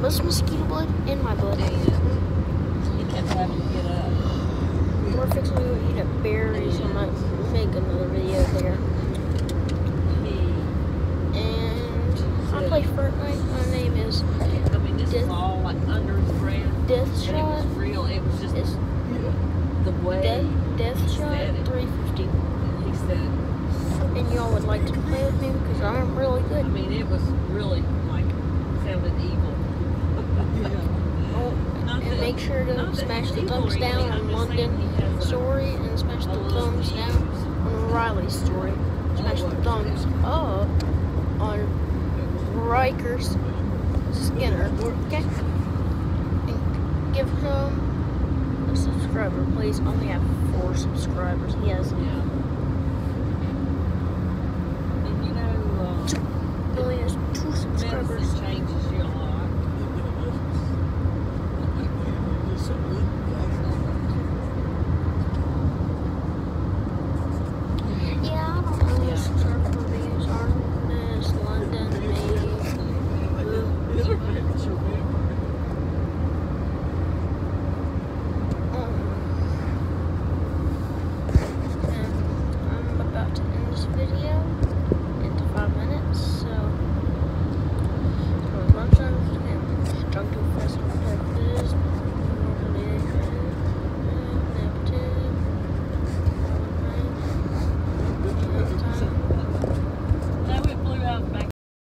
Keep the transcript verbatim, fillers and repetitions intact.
Was mosquito blood in my blood? And he kept having to get up. We're fixing to go eat at Berries. I might make another video there. He And I play Fortnite. My name is I mean, this Death, is all like under his breath. Death But it Shot. was real. It was just It's the way Death, Death he Shot said it. three fifty. He said, And y'all would like to play with me because I'm really I good. mean, it was really like sounded evil. Oh, and make sure to smash the thumbs down on London story and smash the thumbs down on Riley's story. Smash the thumbs up on Riker's Skinner. Okay? And give him a subscriber, please. Only have four subscribers. He has Yeah.